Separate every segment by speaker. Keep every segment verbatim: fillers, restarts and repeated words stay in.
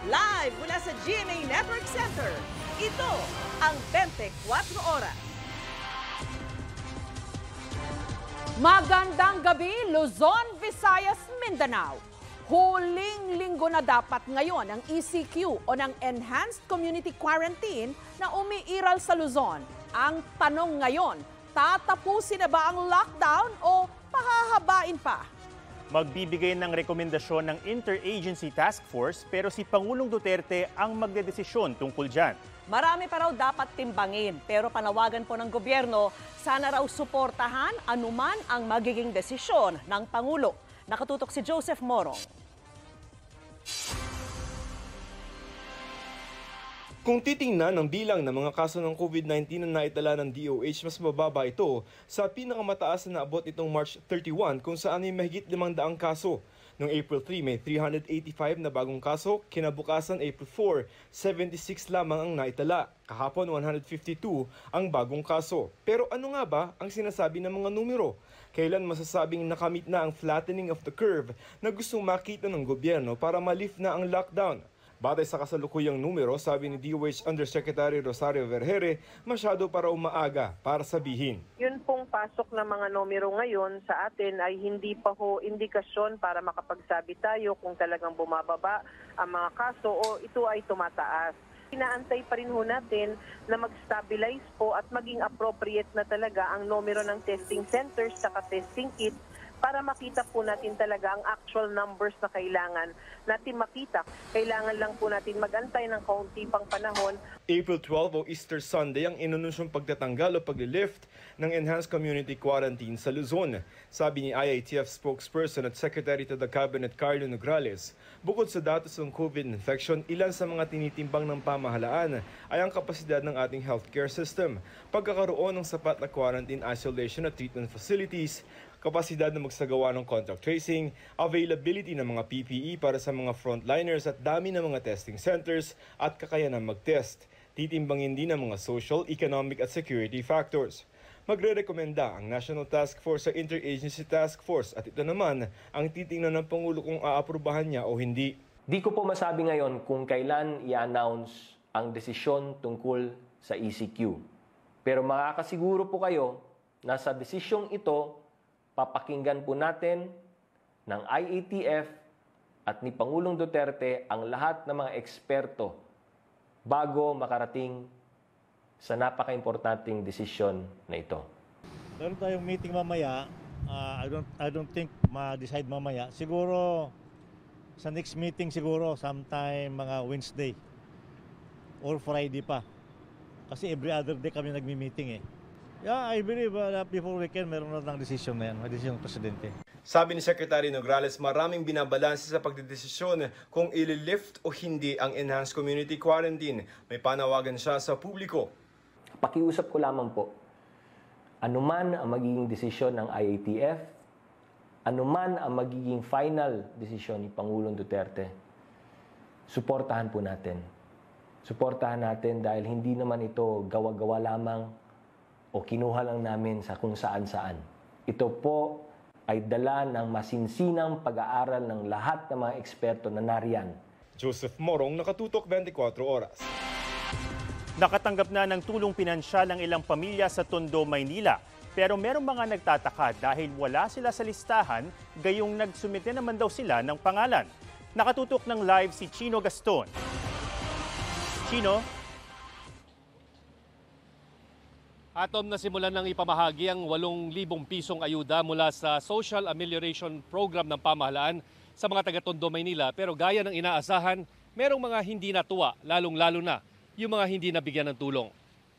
Speaker 1: Live mula sa G M A Network Center, ito ang twenty-four Oras. Magandang gabi, Luzon, Visayas, Mindanao. Huling linggo na dapat ngayon ang E C Q o ng Enhanced Community Quarantine na umiiral sa Luzon. Ang tanong ngayon, tatapusin na ba ang lockdown o pahahabain pa?
Speaker 2: Magbibigay ng rekomendasyon ng Interagency Task Force pero si Pangulong Duterte ang magdedesisyon tungkol dyan.
Speaker 1: Marami pa raw dapat timbangin pero panawagan po ng gobyerno, sana raw suportahan anuman ang magiging desisyon ng Pangulo. Nakatutok si Joseph Morong.
Speaker 3: Kung titingnan ang bilang ng mga kaso ng COVID nineteen na naitala ng D O H, mas mababa ito sa pinakamataas na naabot itong March thirty-one kung saan ay mahigit limang daang kaso. Noong April three, may three hundred eighty-five na bagong kaso. Kinabukasan, April four, seventy-six lamang ang naitala. Kahapon, one hundred fifty-two ang bagong kaso. Pero ano nga ba ang sinasabi ng mga numero? Kailan masasabing nakamit na ang flattening of the curve na gustong makita ng gobyerno para ma-lift na ang lockdown? Batay sa kasalukuyang numero, sabi ni D O H Undersecretary Rosario Vergere, masyado para umaaga para sabihin.
Speaker 4: Yun pong pasok ng mga numero ngayon sa atin ay hindi pa ho indikasyon para makapagsabi tayo kung talagang bumababa ang mga kaso o ito ay tumataas. Inaantay pa rin ho natin na mag-stabilize po at maging appropriate na talaga ang numero ng testing centers sa testing kits para makita po natin talaga ang actual numbers na kailangan natin makita. Kailangan lang po natin mag-antay ng kaunti pang panahon.
Speaker 3: April twelve o Easter Sunday ang inununsyong pagtatanggal o pag-lift ng Enhanced Community Quarantine sa Luzon. Sabi ni I A T F spokesperson at Secretary to the Cabinet Carlo Nograles, bukod sa datos ng COVID infection, ilan sa mga tinitimbang ng pamahalaan ay ang kapasidad ng ating healthcare system, pagkakaroon ng sapat na quarantine, isolation at treatment facilities, kapasidad na magsagawa ng contact tracing, availability ng mga P P E para sa mga frontliners at dami ng mga testing centers at kakayanan mag-test. Titimbangin din ang mga social, economic at security factors. Magre-rekomenda ang National Task Force sa Interagency Task Force at ito naman ang titingnan ng Pangulo kung aaprubahan niya o hindi.
Speaker 5: Di ko po masabi ngayon kung kailan i-announce ang desisyon tungkol sa E C Q. Pero makakasiguro po kayo na sa desisyong ito, papakinggan po natin ng I A T F at ni Pangulong Duterte ang lahat ng mga eksperto bago makarating sa napaka-importanting desisyon na ito.
Speaker 6: Meron tayong meeting mamaya. Uh, I don't I don't think ma-decide mamaya. Siguro sa next meeting siguro sometime mga Wednesday or Friday pa. Kasi every other day kami nagmi-meeting eh. Yeah, I believe uh, before weekend meron na ng desisyon na yan, may desisyon ng Presidente.
Speaker 3: Sabi ni Secretary Nograles, maraming binabalanse sa pagdedesisyon kung ili-lift o hindi ang Enhanced Community Quarantine. May panawagan siya sa publiko.
Speaker 5: Pakiusap ko lamang po, anuman ang magiging desisyon ng I A T F, anuman ang magiging final desisyon ni Pangulong Duterte, suportahan po natin. Suportahan natin dahil hindi naman ito gawa-gawa lamang o kinuha lang namin sa kung saan-saan. Ito po ay dala ng masinsinang pag-aaral ng lahat ng mga eksperto na nariyan.
Speaker 3: Joseph Morong, Nakatutok, twenty-four Oras.
Speaker 2: Nakatanggap na ng tulong pinansyal ang ilang pamilya sa Tondo, Maynila. Pero merong mga nagtataka dahil wala sila sa listahan, gayong nagsumite naman daw sila ng pangalan. Nakatutok ng live si Chino Gaston. Chino?
Speaker 7: Atom na simulan ng ipamahagi ang walong libong pisong ayuda mula sa Social Amelioration Program ng pamahalaan sa mga taga-Tondo, Maynila. Pero gaya ng inaasahan, merong mga hindi natuwa, lalong-lalo na yung mga hindi nabigyan ng tulong.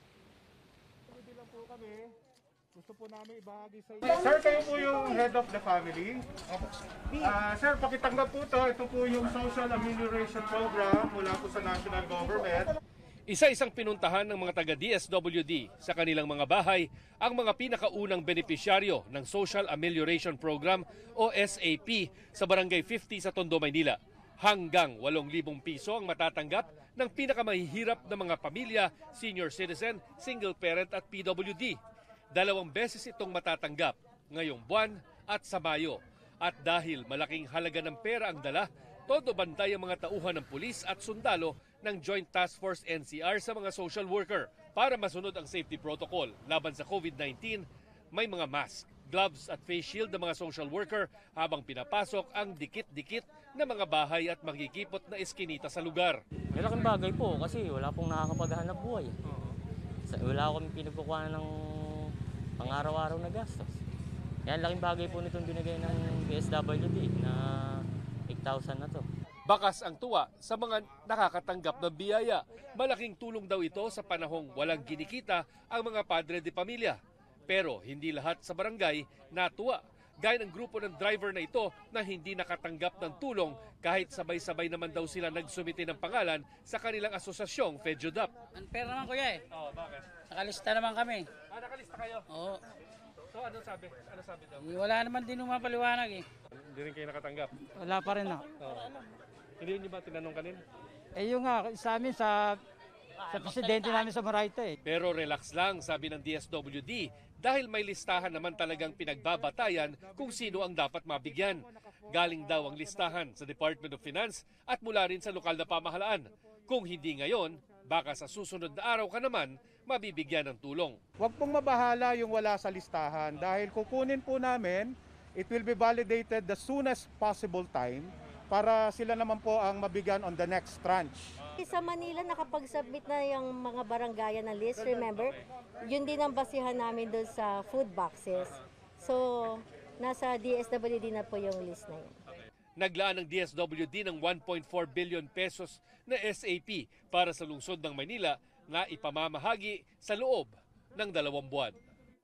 Speaker 6: Gusto po namin ibahagi sa inyo. Sir, kayo po yung head of the family. Uh, sir, pakitanggap po ito. Ito po yung Social Amelioration Program mula po sa national government.
Speaker 7: Isa-isang pinuntahan ng mga taga-D S W D sa kanilang mga bahay ang mga pinakaunang benepisyaryo ng Social Amelioration Program o S A P sa Barangay fifty sa Tondo, Maynila. Hanggang walong libong piso ang matatanggap ng pinakamahihirap na mga pamilya, senior citizen, single parent at P W D. Dalawang beses itong matatanggap, ngayong buwan at sa Mayo. At dahil malaking halaga ng pera ang dala, todo bantay ang mga tauhan ng pulis at sundalo ng Joint Task Force N C R sa mga social worker. Para masunod ang safety protocol laban sa COVID nineteen, may mga mask, gloves at face shield ng mga social worker habang pinapasok ang dikit-dikit na mga bahay at magkikipot na eskinita sa lugar.
Speaker 8: Malaking bagay po kasi wala pong nakakapaghanap buhay. Wala akong pinagkukuha ng pang-araw-araw na gastos. Kaya laking bagay po nitong binigay ng D S W D na eight thousand na to.
Speaker 7: Bakas ang tuwa sa mga nakakatanggap ng biyaya. Malaking tulong daw ito sa panahong walang ginikita ang mga padre de pamilya. Pero hindi lahat sa barangay natuwa. Gaya ng grupo ng driver na ito na hindi nakatanggap ng tulong kahit sabay-sabay naman daw sila nagsumite ng pangalan sa kanilang asosasyong FEDJUDAP.
Speaker 9: Unfair naman kuya eh.
Speaker 7: Oh, bakit?
Speaker 9: Nakalista naman kami.
Speaker 7: Ah, nakalista kayo?
Speaker 9: Oo.
Speaker 7: So ano sabi? Ano sabi daw?
Speaker 9: Wala naman din umapaliwanag eh.
Speaker 7: Hindi rin kayo nakatanggap?
Speaker 9: Wala pa rin ako.
Speaker 7: Oh. Hindi niyo ba tinanong kanina?
Speaker 9: Eh yung nga, sa amin sa sa presidente namin sa Moraita eh.
Speaker 7: Pero relax lang, sabi ng D S W D, dahil may listahan naman talagang pinagbabatayan kung sino ang dapat mabigyan. Galing daw ang listahan sa Department of Finance at mula rin sa lokal na pamahalaan. Kung hindi ngayon, baka sa susunod na araw ka naman mabibigyan ng tulong.
Speaker 10: Huwag pong mabahala yung wala sa listahan dahil kukunin po namin, it will be validated the soonest possible time para sila naman po ang mabigyan on the next tranche.
Speaker 11: Sa Manila, nakapag-submit na yung mga barangayan ng list. Remember, yun din ang basihan namin doon sa food boxes. So, nasa D S W D na po yung list na yun.
Speaker 7: Naglaan ng D S W D ng one point four billion pesos na S A P para sa lungsod ng Maynila na ipamamahagi sa loob ng dalawang buwan.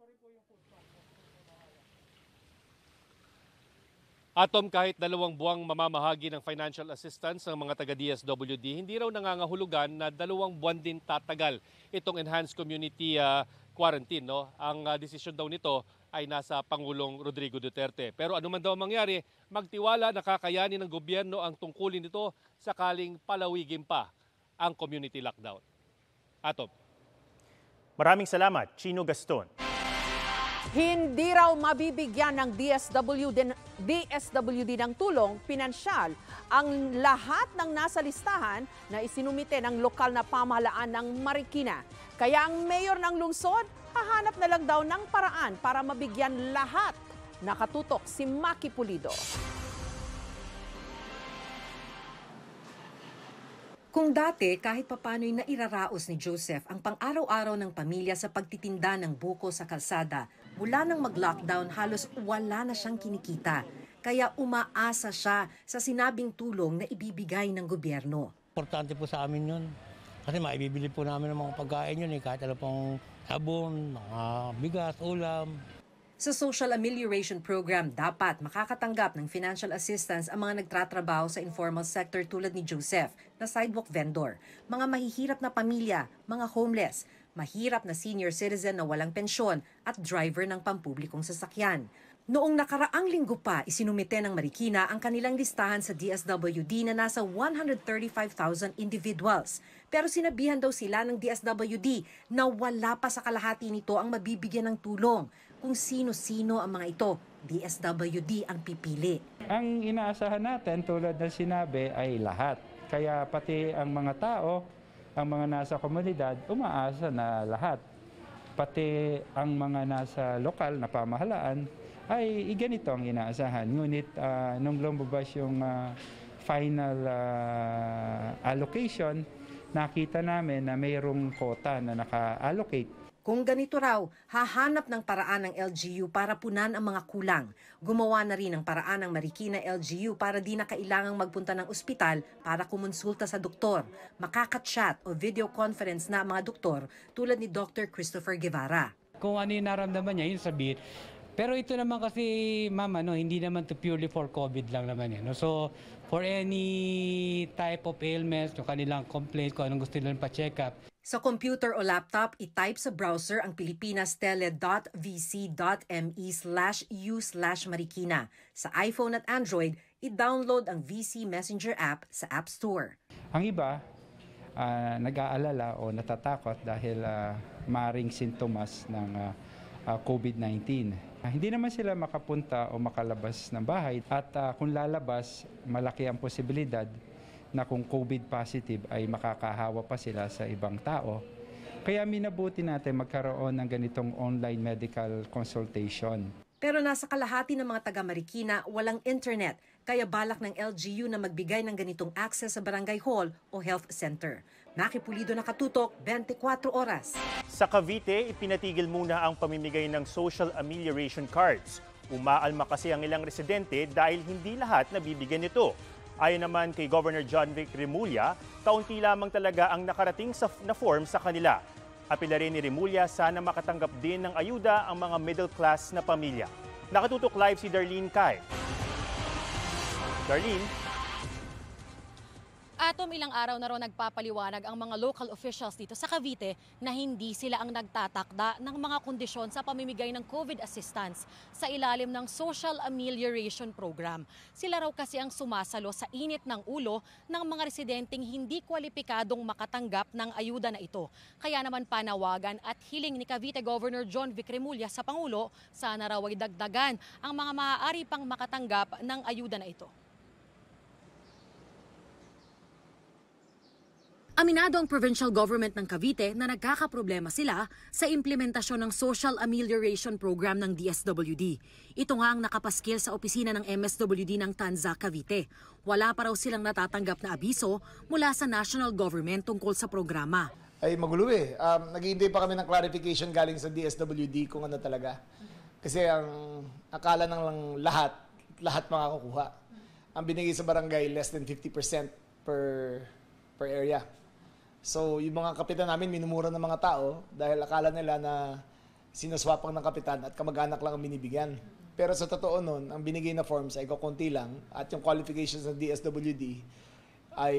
Speaker 7: Atom, kahit dalawang buwang mamamahagi ng financial assistance ng mga taga-D S W D, hindi raw nangangahulugan na dalawang buwan din tatagal itong enhanced community uh, quarantine. No? Ang uh, desisyon daw nito ay nasa Pangulong Rodrigo Duterte. Pero ano man daw mangyari, magtiwala na kakayanin ng gobyerno ang tungkulin nito sakaling palawigin pa ang community lockdown. Atom.
Speaker 2: Maraming salamat, Chino Gaston.
Speaker 1: Hindi raw mabibigyan ng D S W D, D S W D ng tulong pinansyal ang lahat ng nasa listahan na isinumite ng lokal na pamahalaan ng Marikina. Kaya ang mayor ng lungsod, hahanap na lang daw ng paraan para mabigyan lahat. Nakatutok si Maki Pulido.
Speaker 12: Kung dati kahit papano'y nairaraos ni Joseph ang pang-araw-araw ng pamilya sa pagtitinda ng buko sa kalsada, mula nang mag-lockdown halos wala na siyang kinikita. Kaya umaasa siya sa sinabing tulong na ibibigay ng gobyerno.
Speaker 13: Importante po sa amin yun. Kasi maibibili po namin ng mga pagkain yun eh. Kahit ano pong sabon, mga bigas, ulam.
Speaker 12: Sa Social Amelioration Program, dapat makakatanggap ng financial assistance ang mga nagtratrabaho sa informal sector tulad ni Joseph na sidewalk vendor, mga mahihirap na pamilya, mga homeless, mahirap na senior citizen na walang pensyon at driver ng pampublikong sasakyan. Noong nakaraang linggo pa, isinumite ng Marikina ang kanilang listahan sa D S W D na nasa one hundred thirty-five thousand individuals. Pero sinabihan daw sila ng D S W D na wala pa sa kalahati nito ang mabibigyan ng tulong. Kung sino-sino ang mga ito, D S W D ang pipili.
Speaker 14: Ang inaasahan natin tulad ng sinabi ay lahat. Kaya pati ang mga tao, ang mga nasa komunidad, umaasa na lahat. Pati ang mga nasa lokal na pamahalaan ay ganito ang inaasahan. Ngunit uh, nung lumabas yung uh, final uh, allocation, nakita namin na mayroong quota na naka-allocate.
Speaker 12: Kung ganito raw, hahanap ng paraan ng L G U para punan ang mga kulang. Gumawa na rin ng paraan ng Marikina L G U para di na kailangang magpunta ng ospital para kumonsulta sa doktor. Makaka-chat o video conference na ang mga doktor tulad ni Doctor Christopher Guevara.
Speaker 15: Kung ano yung naramdaman niya, yun sabihin. Pero ito naman kasi, ma'am, ano, hindi naman to purely for COVID lang naman yan. No? So, for any type of ailments, yung kanilang complaint, kung anong gusto nilang pa-check up.
Speaker 12: Sa computer o laptop, i-type sa browser ang pilipinastele.vc.me slash u slash marikina. Sa iPhone at Android, i-download ang V C Messenger app sa App Store.
Speaker 14: Ang iba, uh, nag-aalala o natatakot dahil uh, maring sintomas ng uh, uh, COVID nineteen. Uh, hindi naman sila makapunta o makalabas ng bahay at uh, kung lalabas, malaki ang posibilidad na kung COVID positive ay makakahawa pa sila sa ibang tao. Kaya minabuti natin magkaroon ng ganitong online medical consultation.
Speaker 12: Pero nasa kalahati ng mga taga-Marikina walang internet, kaya balak ng L G U na magbigay ng ganitong access sa barangay hall o health center. Maki Pulido, nakatutok, twenty-four oras.
Speaker 2: Sa Cavite, ipinatigil muna ang pamimigay ng social amelioration cards. Umaalma kasi ang ilang residente dahil hindi lahat nabibigyan nito. Ayon naman kay Governor John Vic Remulla, kaunti lamang talaga ang nakarating sa, na form sa kanila. Apela rin ni Remulla sana makatanggap din ng ayuda ang mga middle class na pamilya. Nakatutok live si Darlene Kai. Darlene?
Speaker 16: Atom, ilang araw na raw nagpapaliwanag ang mga local officials dito sa Cavite na hindi sila ang nagtatakda ng mga kondisyon sa pamimigay ng COVID assistance sa ilalim ng Social Amelioration Program. Sila raw kasi ang sumasalo sa init ng ulo ng mga residenteng hindi kwalipikadong makatanggap ng ayuda na ito. Kaya naman panawagan at hiling ni Cavite Governor John Vic Remulla sa Pangulo, sana raw ay dagdagan ang mga maaari pang makatanggap ng ayuda na ito. Aminado ang provincial government ng Cavite na nagkakaproblema sila sa implementasyon ng Social Amelioration Program ng D S W D. Ito nga ang nakapaskil sa opisina ng M S W D ng Tanza, Cavite. Wala pa raw silang natatanggap na abiso mula sa national government tungkol sa programa.
Speaker 17: Ay magulo eh. Um, naghihintay pa kami ng clarification galing sa D S W D kung ano talaga. Kasi ang akala ng lang lahat, lahat makakakuha. Ang binigay sa barangay, less than fifty percent per, per area. So, yung mga kapitan namin, minumura ng mga tao dahil akala nila na sinaswapang ng kapitan at kamag-anak lang ang binibigyan. Pero sa totoo nun, ang binigay na forms ay kukunti lang at yung qualifications ng D S W D ay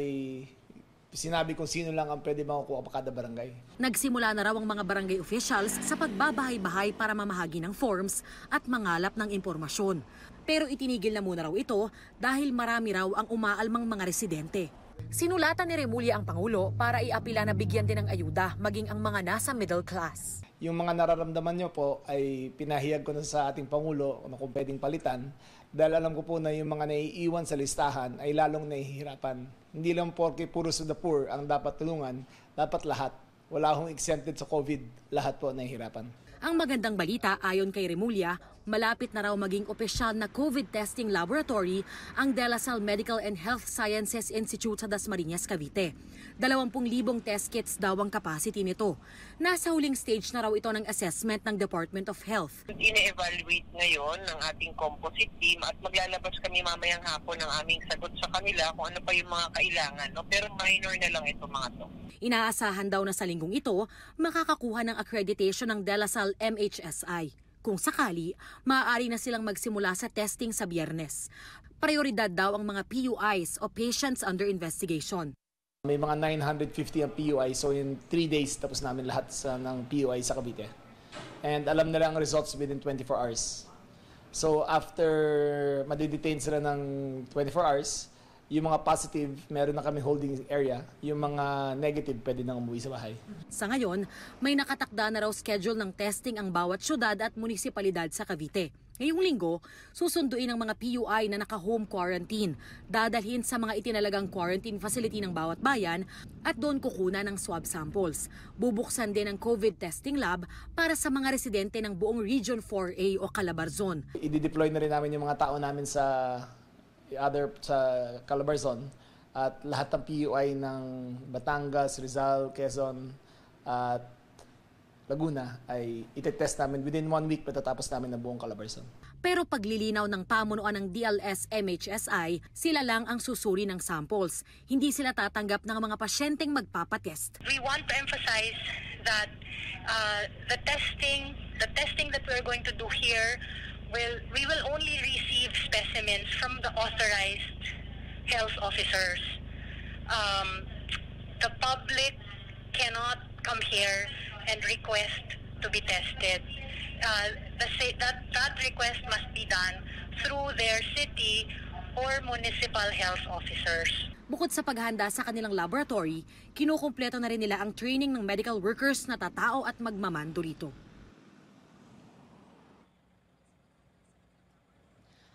Speaker 17: sinabi kung sino lang ang pwede makukuha pa kada barangay.
Speaker 16: Nagsimula na raw ang mga barangay officials sa pagbabahay-bahay para mamahagi ng forms at mangalap ng impormasyon. Pero itinigil na muna raw ito dahil marami raw ang umaalmang mga residente. Sinulatan ni Remulla ang Pangulo para iapila na bigyan din ng ayuda maging ang mga nasa middle class.
Speaker 17: Yung mga nararamdaman nyo po ay pinahiyag ko na sa ating Pangulo kung pwedeng palitan dahil alam ko po na yung mga naiiwan sa listahan ay lalong nahihirapan. Hindi lang porke puro to the poor ang dapat tulungan, dapat lahat. Wala akong exempted sa COVID, lahat po nahihirapan.
Speaker 16: Ang magandang balita ayon kay Remulla, malapit na raw maging opisyal na COVID testing laboratory ang De La Salle Medical and Health Sciences Institute sa Dasmariñas, Cavite. dalawampu libong test kits daw ang capacity nito. Nasa huling stage na raw ito ng assessment ng Department of Health.
Speaker 4: Ine-evaluate ngayon ng ating composite team at maglalabas kami mamayang hapon ng aming sagot sa kanila kung ano pa yung mga kailangan. No? Pero minor na lang ito mga to.
Speaker 16: Inaasahan daw na sa linggong ito, makakakuha ng accreditation ng De La Salle M H S I. Kung sakali, maaari na silang magsimula sa testing sa Biyernes. Prioridad daw ang mga P U Is o Patients Under Investigation.
Speaker 17: May mga nine hundred fifty ang P U I, so in three days tapos namin lahat sa, ng P U I sa Cavite. And alam nila ang results within twenty-four hours. So after madidetain sila ng twenty-four hours, yung mga positive, meron na kami holding area. Yung mga negative, pwede nang umuwi sa bahay.
Speaker 16: Sa ngayon, may nakatakda na raw schedule ng testing ang bawat syudad at munisipalidad sa Cavite. Ngayong linggo, susunduin ang mga P U I na naka-home quarantine. Dadalhin sa mga itinalagang quarantine facility ng bawat bayan at doon kukunan ng swab samples. Bubuksan din ang COVID testing lab para sa mga residente ng buong Region four A o Calabarzon.
Speaker 17: I-deploy na rin namin yung mga tao namin sa other sa Calabarzon at lahat ng P U I ng Batangas, Rizal, Quezon at Laguna ay itetest namin within one week patatapos namin ng buong Calabarzon.
Speaker 16: Pero paglilinaw ng pamunuan ng D L S M H S I, sila lang ang susuri ng samples. Hindi sila tatanggap ng mga pasyenteng magpapatest.
Speaker 18: We want to emphasize that uh, the testing, the testing that we're going to do here will we will only receive specimens from the authorized health officers. Um, the public cannot come here and request to be tested. Uh, the, that, that request must be done through their city or municipal health officers.
Speaker 16: Bukod sa paghahanda sa kanilang laboratory, kinukumpleto na rin nila ang training ng medical workers na tatao at magmamando rito.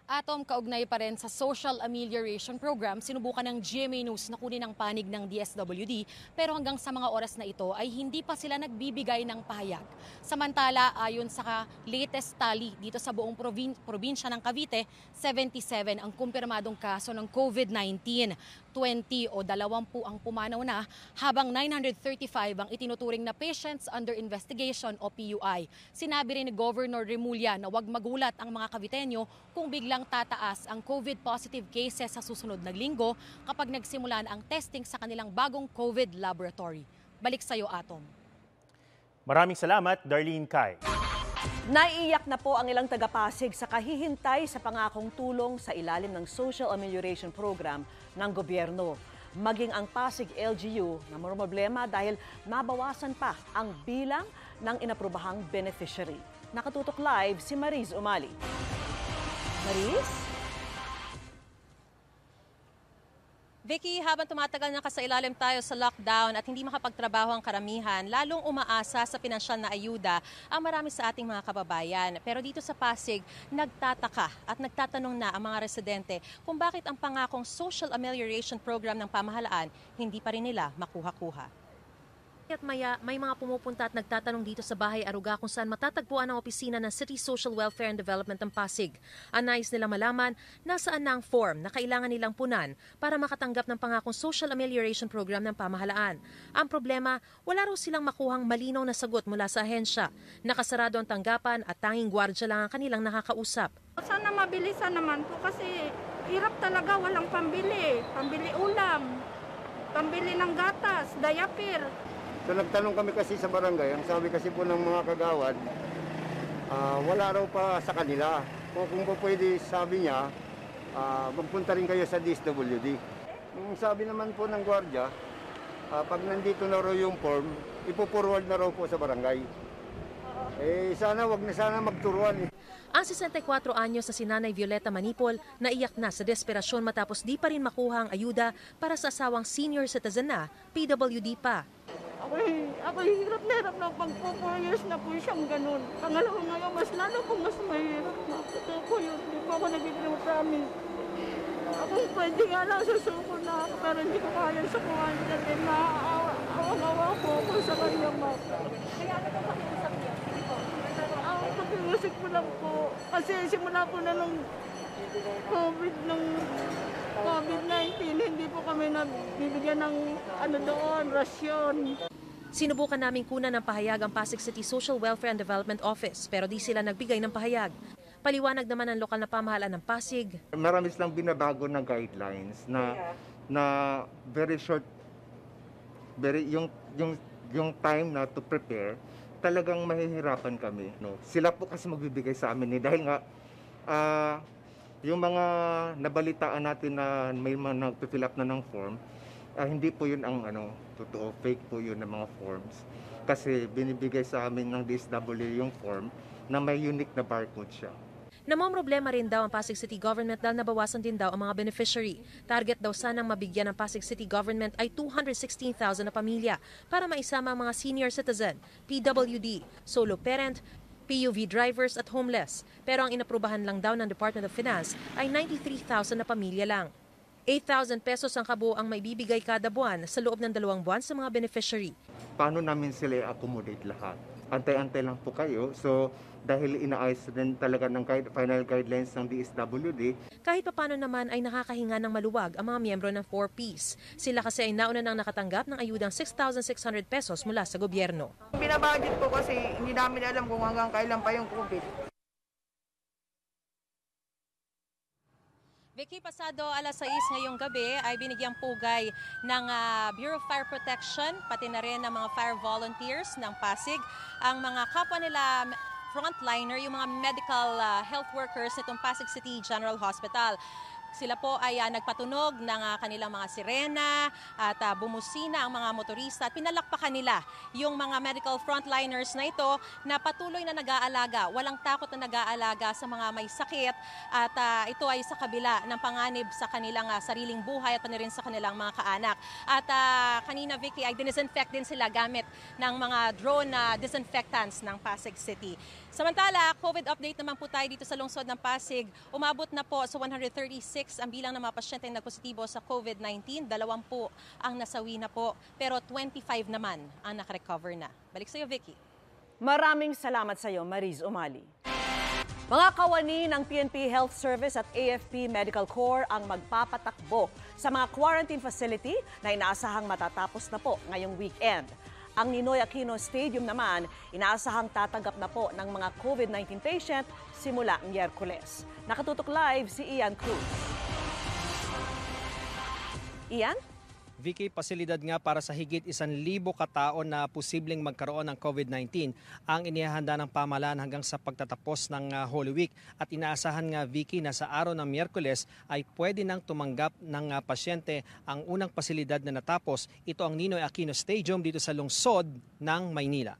Speaker 16: Atom, kaugnay pa rin sa Social Amelioration Program, sinubukan ng G M A News na kunin ang panig ng D S W D pero hanggang sa mga oras na ito ay hindi pa sila nagbibigay ng pahayag. Samantala, ayon sa latest tally dito sa buong provin- probinsya ng Cavite, seventy-seven ang kumpirmadong kaso ng COVID nineteen. twenty o dalawampu ang pumanaw na habang nine hundred thirty-five ang itinuturing na patients under investigation o P U I. Sinabi rin ni Governor Remulla na huwag magulat ang mga Caviteño kung biglang tataas ang COVID positive cases sa susunod na linggo kapag nagsimulan ang testing sa kanilang bagong COVID laboratory. Balik sa iyo, Atom.
Speaker 2: Maraming salamat, Darlene Kai.
Speaker 19: Naiiyak na po ang ilang taga-Pasig sa kahihintay sa pangakong tulong sa ilalim ng Social Amelioration Program ng gobyerno. Maging ang Pasig L G U na problema dahil mabawasan pa ang bilang ng inaprubahang beneficiary. Nakatutok live si Mariz Umali. Mariz?
Speaker 20: Vicky, habang tumatagal na kasailalim tayo sa lockdown at hindi makapagtrabaho ang karamihan, lalong umaasa sa pinansyal na ayuda ang marami sa ating mga kababayan. Pero dito sa Pasig, nagtataka at nagtatanong na ang mga residente kung bakit ang pangakong Social Amelioration Program ng pamahalaan hindi pa rin nila makuha-kuha. At maya, may mga pumupunta at nagtatanong dito sa Bahay Aruga kung saan matatagpuan ang opisina ng City Social Welfare and Development ng Pasig. Ang nais nila malaman, nasaan na ang form na kailangan nilang punan para makatanggap ng pangakong Social Amelioration Program ng pamahalaan. Ang problema, wala raw silang makuhang malinaw na sagot mula sa ahensya. Nakasarado ang tanggapan at tanging gwardya lang ang kanilang nakakausap.
Speaker 21: Sana mabilisan naman po kasi hirap talaga, walang pambili. Pambili ulam, pambili ng gatas, diaper.
Speaker 22: So nagtanong kami kasi sa barangay, ang sabi kasi po ng mga kagawad, uh, wala raw pa sa kanila. Kung, kung po pwede, sabi niya, uh, magpunta rin kayo sa D S W D. Ang sabi naman po ng gwardya, uh, pag nandito na raw yung form, ipupurward na raw po sa barangay. Eh sana, wag na sana magturuan eh.
Speaker 20: Ang sesenta y kwatro anyos na si Nanay Violeta Manipol naiyak na sa desperasyon matapos di pa rin makuha ang ayuda para sa asawang senior citizen na P W D pa.
Speaker 21: Ako'y, ako'y hirap na hirap na pag four years na po siyang ganun. Pangalawa ngayon, mas lalo po mas mahirap na. Totoo po yun, hindi po ako nagiging promise. Ako pwede nga lang susuko na ako, pero hindi ko kaya sukuhan niya. Eh, maawa-awa po ako sa kanya, ma. Kaya ano po pakiusap niya? Ako pakiusap ko lang po. Kasi simula po na nung COVID, nung COVID nineteen, hindi po kami nabibigyan ng ano doon, rasyon.
Speaker 20: Sinubukan namin kunan ng pahayag ang Pasig City Social Welfare and Development Office pero di sila nagbigay ng pahayag. Paliwanag naman ng lokal na pamahalaan ng Pasig.
Speaker 23: Marami silang binabago na guidelines na na very short, very yung yung yung time na to prepare, talagang mahihirapan kami. No? Sila po kasi magbibigay sa amin eh, dahil nga uh, yung mga nabalitaan natin na may mga nag-fill up na ng form, uh, hindi po yun ang ano, totoo, fake po yun ng mga forms. Kasi binibigay sa amin ng D S W yung form na may unique na barcode siya.
Speaker 20: Namomroblema rin daw ang Pasig City Government dahil nabawasan din daw ang mga beneficiary. Target daw sanang mabigyan ng Pasig City Government ay two hundred sixteen thousand na pamilya para maisama ang mga senior citizen, P W D, solo parent, P U V drivers at homeless. Pero ang inaprubahan lang daw ng Department of Finance ay ninety-three thousand na pamilya lang. eight thousand pesos ang kabuoang may bibigay kada buwan sa loob ng dalawang buwan sa mga beneficiary.
Speaker 23: Paano namin sila i-accommodate lahat? Antay-antay lang po kayo. So dahil inaayos din talaga ng guide, final guidelines ng D S W D.
Speaker 20: Kahit papano naman ay nakakahinga ng maluwag ang mga miyembro ng four Ps. Sila kasi ay nauna nang nakatanggap ng ayudang six thousand six hundred pesos mula sa gobyerno.
Speaker 21: Binabudget ko kasi hindi namin alam kung hanggang kailan pa yung COVID.
Speaker 20: Vicky, pasado alas sais ngayong gabi ay binigyang pugay ng uh, Bureau of Fire Protection, pati na rin ng mga fire volunteers ng Pasig, ang mga kapwa nila frontliner, yung mga medical uh, health workers nitong Pasig City General Hospital. Sila po ay uh, nagpatunog ng uh, kanilang mga sirena at uh, bumusina ang mga motorista at pinalakpakan nila yung mga medical frontliners na ito na patuloy na nag-aalaga, walang takot na nag-aalaga sa mga may sakit at uh, ito ay sa kabila ng panganib sa kanilang uh, sariling buhay at pati rin sa kanilang mga kaanak. At uh, kanina, Vicky, ay dinisinfect din sila gamit ng mga drone na uh, disinfectants ng Pasig City. Samantala, COVID update naman po tayo dito sa lungsod ng Pasig. Umabot na po sa one hundred thirty-six ang bilang ng mga pasyente na nagpositibo sa COVID nineteen. Dalawampu ang nasawi na po, pero twenty-five naman ang nakarecover na. Balik sa iyo, Vicky.
Speaker 19: Maraming salamat sa iyo, Mariz Umali. Mga kawani ng P N P Health Service at A F P Medical Corps ang magpapatakbo sa mga quarantine facility na inaasahang matatapos na po ngayong weekend. Ang Ninoy Aquino Stadium naman, inaasahang tatanggap na po ng mga COVID nineteen patient simula Miyerkules. Nakatutok live si Ian Cruz. Ian?
Speaker 3: Vicky, pasilidad nga para sa higit isang libo katao na posibleng magkaroon ng COVID nineteen ang inihahanda ng pamahalaan hanggang sa pagtatapos ng uh, Holy Week. At inaasahan nga, Vicky, na sa araw ng Miyerkules ay pwede nang tumanggap ng uh, pasyente ang unang pasilidad na natapos. Ito ang Ninoy Aquino Stadium dito sa lungsod ng Maynila.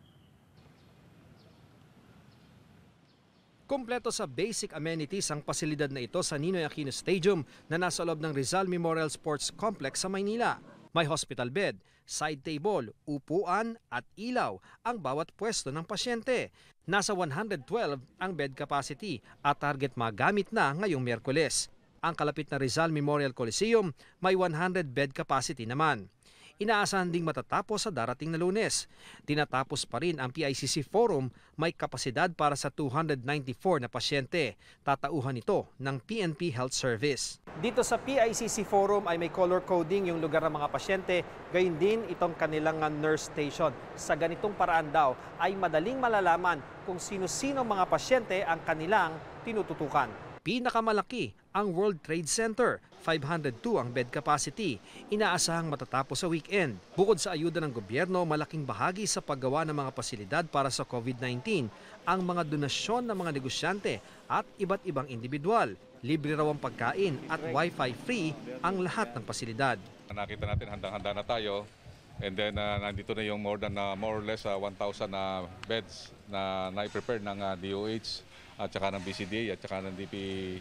Speaker 3: Kompleto sa basic amenities ang pasilidad na ito sa Ninoy Aquino Stadium na nasa loob ng Rizal Memorial Sports Complex sa Maynila. May hospital bed, side table, upuan at ilaw ang bawat pwesto ng pasyente. Nasa one hundred twelve ang bed capacity at target magamit na ngayong Miyerkules. Ang kalapit na Rizal Memorial Coliseum may one hundred bed capacity naman. Inaasahan ding matatapos sa darating na Lunes. Tinatapos pa rin ang P I C C Forum, may kapasidad para sa two hundred ninety-four na pasyente. Tatauhan ito ng P N P Health Service. Dito sa P I C C Forum ay may color coding yung lugar ng mga pasyente, gayon din itong kanilang nurse station. Sa ganitong paraan daw ay madaling malalaman kung sino-sino mga pasyente ang kanilang tinututukan. Pinakamalaki ang World Trade Center, five hundred two ang bed capacity. Inaasahang matatapos sa weekend. Bukod sa ayuda ng gobyerno, malaking bahagi sa paggawa ng mga pasilidad para sa COVID nineteen ang mga donasyon ng mga negosyante at iba't ibang individual. Libre raw ang pagkain at Wi-Fi free ang lahat ng pasilidad.
Speaker 5: Nakita natin handang-handa na tayo. And then uh, nandito na yung more than uh, more or less uh, one thousand uh, beds na na-prepare ng uh, D O H at saka ng B C D A at saka ng D P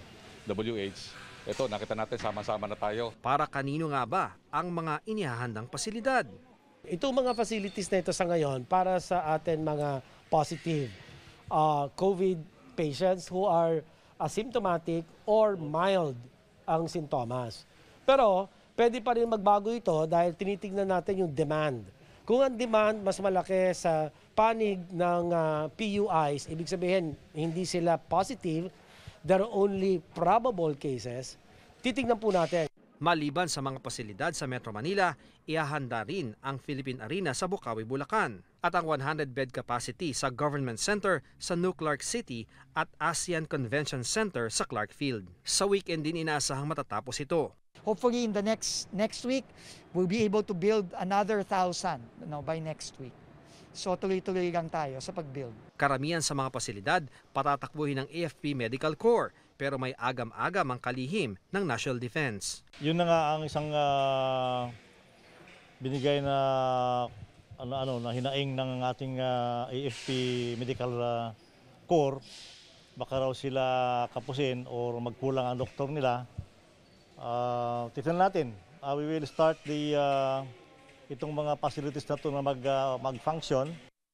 Speaker 5: W H. Ito, nakita natin sama-sama na tayo.
Speaker 3: Para kanino nga ba ang mga inihahandang pasilidad?
Speaker 6: Itong mga facilities na ito sa ngayon para sa atin mga positive uh, COVID patients who are asymptomatic or mild ang sintomas. Pero pwede pa rin magbago ito dahil tinitingnan natin yung demand. Kung ang demand mas malaki sa panig ng uh, P U Is, ibig sabihin hindi sila positive, there are only probable cases, titingnan po natin.
Speaker 3: Maliban sa mga pasilidad sa Metro Manila, ihahanda rin ang Philippine Arena sa Bukawi, Bulacan at ang one hundred bed capacity sa Government Center sa New Clark City at ASEAN Convention Center sa Clark Field. Sa weekend din inaasahang matatapos ito.
Speaker 24: Hopefully in the next next week, we'll be able to build another thousand you know, by next week. So tuloy-tuloy lang tayo sa pag-build.
Speaker 3: Karamihan sa mga pasilidad patatakbuhin ng A F P Medical Corps pero may agam-agam ang kalihim ng National Defense.
Speaker 25: Yun na nga ang isang uh, binigay na ano ano na hinaing ng ating uh, A F P Medical uh, Corps. Baka raw sila kapusin o magkulang ang doktor nila. Uh, titignan natin. Uh, we will start the uh, itong mga facilities na ito na mag, uh, mag-function.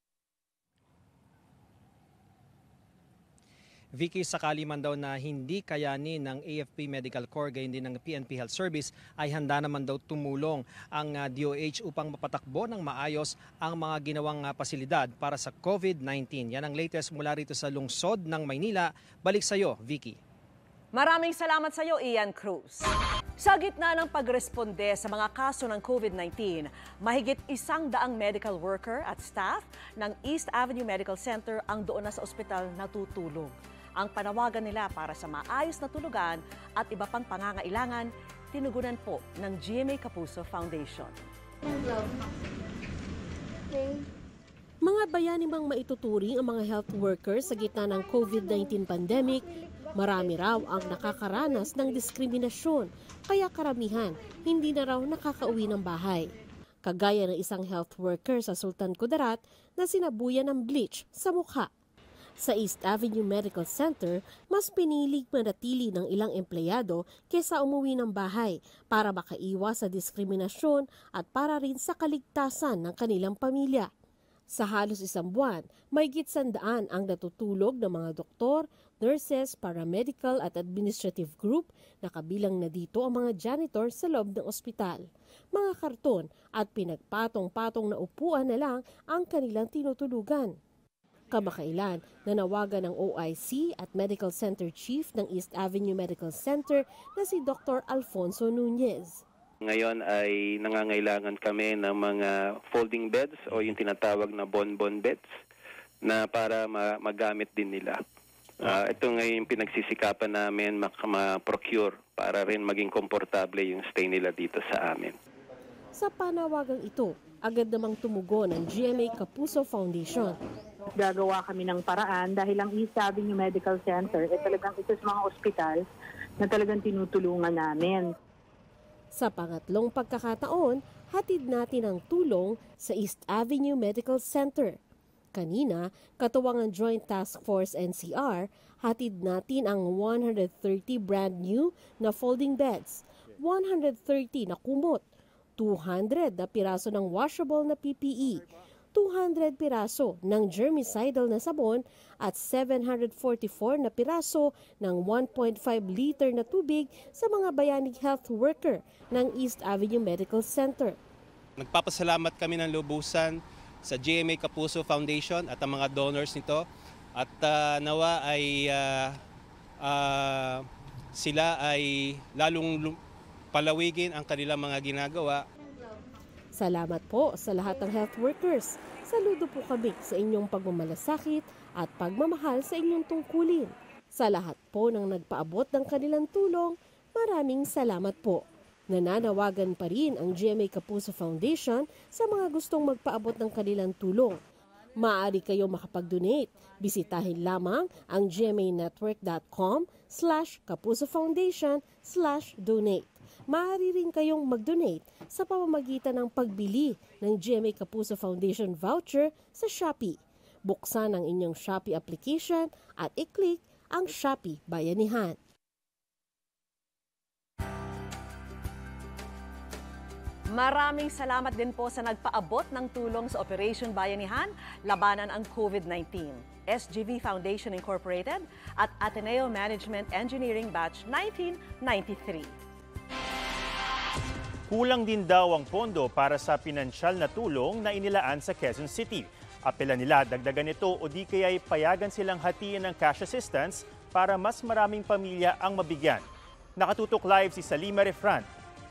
Speaker 3: Vicky, sakali man daw na hindi kayanin ng A F P Medical Corps gayon din ng P N P Health Service ay handa naman daw tumulong ang uh, D O H upang mapatakbo ng maayos ang mga ginawang uh, pasilidad para sa COVID nineteen. Yan ang latest mula rito sa lungsod ng Maynila. Balik sa iyo, Vicky.
Speaker 19: Maraming salamat sa iyo, Ian Cruz. Sa gitna ng pagresponde sa mga kaso ng COVID nineteen, mahigit isang daang medical worker at staff ng East Avenue Medical Center ang doon na sa ospital natutulog. Ang panawagan nila para sa maayos na tulugan at iba pang pangangailangan, tinugunan po ng G M A Kapuso Foundation.
Speaker 26: Mga bayani bang maituturing ang mga health workers sa gitna ng COVID nineteen pandemic
Speaker 7: Marami raw ang nakakaranas ng diskriminasyon, kaya karamihan hindi na raw nakakauwi ng bahay. Kagaya ng isang health worker sa Sultan Kudarat na sinabuyan ng bleach sa mukha. Sa East Avenue Medical Center, mas piniling manatili ng ilang empleyado kaysa umuwi ng bahay para makaiwas sa diskriminasyon at para rin sa kaligtasan ng kanilang pamilya. Sa halos isang buwan, mahigit sandaan ang natutulog ng mga doktor, nurses, paramedical at administrative group na kabilang na dito ang mga janitor sa loob ng ospital. Mga karton at pinagpatong-patong na upuan na lang ang kanilang tinutulugan. Kamakailan, nanawagan ng O I C at Medical Center Chief ng East Avenue Medical Center na si Doctor Alfonso Nunez.
Speaker 8: Ngayon ay nangangailangan kami ng mga folding beds o yung tinatawag na bonbon beds na para ma- magamit din nila. Uh, ito ngayon pinagsisikapan namin ma-procure para rin maging komportable yung stay nila dito sa amin.
Speaker 7: Sa panawagang ito, agad namang tumugon ng G M A Kapuso Foundation.
Speaker 9: Gagawa kami ng paraan dahil ang East Avenue Medical Center ay talagang isa sa mga ospital na talagang tinutulungan namin.
Speaker 7: Sa pangatlong pagkakataon, hatid natin ang tulong sa East Avenue Medical Center. Kanina, katuwang ang Joint Task Force N C R, hatid natin ang one hundred thirty brand new na folding beds, one hundred thirty na kumot, two hundred na piraso ng washable na P P E, two hundred piraso ng germicidal na sabon at seven hundred forty-four na piraso ng one point five liter na tubig sa mga bayaning health worker ng East Avenue Medical Center.
Speaker 10: Nagpapasalamat kami ng lubusan sa G M A Kapuso Foundation at ang mga donors nito at uh, nawa ay uh, uh, sila ay lalong palawigin ang kanilang mga ginagawa.
Speaker 7: Salamat po sa lahat ng health workers. Saludo po kami sa inyong pagmamalasakit at pagmamahal sa inyong tungkulin. Sa lahat po ng nagpaabot ng kanilang tulong, maraming salamat po. Nananawagan pa rin ang G M A Kapuso Foundation sa mga gustong magpaabot ng kanilang tulong. Maaari kayo makapag-donate. Bisitahin lamang ang gmanetwork.com slash Kapuso Foundation slash donate. Maaari rin kayong mag-donate sa pamamagitan ng pagbili ng G M A Kapuso Foundation voucher sa Shopee. Buksan ang inyong Shopee application at i-click ang Shopee Bayanihan.
Speaker 19: Maraming salamat din po sa nagpaabot ng tulong sa Operation Bayanihan, labanan ang COVID nineteen. S G V Foundation Incorporated at Ateneo Management Engineering Batch nineteen ninety-three.
Speaker 2: Kulang din daw ang pondo para sa pinansyal na tulong na inilaan sa Quezon City. Apela nila dagdagan ito o di kaya'y payagan silang hatiin ng cash assistance para mas maraming pamilya ang mabigyan. Nakatutok live si Salima Refran.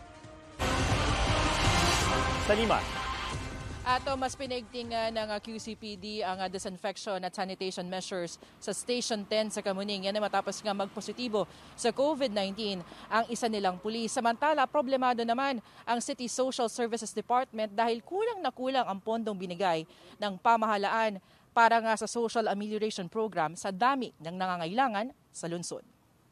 Speaker 2: Salima.
Speaker 11: Ato, mas pinigting uh, ng uh, Q C P D ang uh, disinfection at sanitation measures sa Station ten sa Kamuning. Yan ay matapos nga magpositibo sa COVID nineteen ang isa nilang pulis. Samantala, problemado naman ang City Social Services Department dahil kulang na kulang ang pondong binigay ng pamahalaan para nga sa Social Amelioration Program sa dami ng nangangailangan sa lungsod.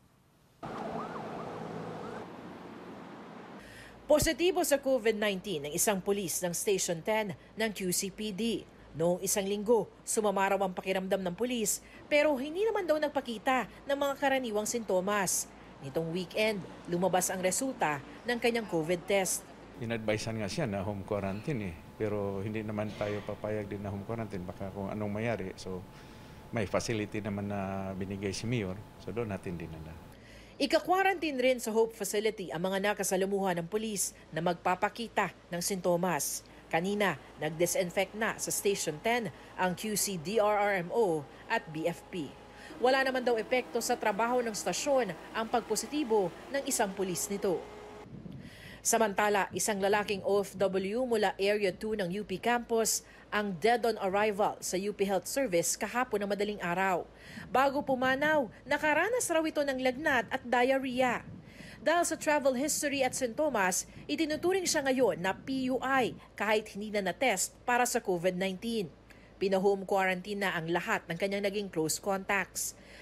Speaker 12: Positibo sa COVID nineteen ang isang pulis ng Station ten ng Q C P D. Noong isang linggo, sumama raw ang pakiramdam ng pulis pero hindi naman daw nagpakita ng mga karaniwang sintomas. Nitong weekend, lumabas ang resulta ng kanyang COVID test.
Speaker 26: In-advisean nga siya na home quarantine eh. Pero hindi naman tayo papayag din na home quarantine. Baka kung anong mayari. So may facility naman na binigay si Mayor. So doon natin dinala.
Speaker 12: Ika-quarantine rin sa Hope Facility ang mga nakasalamuhan ng pulis na magpapakita ng sintomas. Kanina, nag-disinfect na sa Station ten ang Q C D R R M O at B F P. Wala naman daw epekto sa trabaho ng stasyon ang pagpositibo ng isang pulis nito. Samantala, isang lalaking O F W mula Area two ng U P campus ang dead on arrival sa U P Health Service kahapon ng madaling araw. Bago pumanaw, nakaranas raw ito ng lagnat at diarrhea. Dahil sa travel history at sintomas, itinuturing siya ngayon na P U I kahit hindi na na-test para sa COVID nineteen. Pina-home quarantine na ang lahat ng kanyang naging close contacts.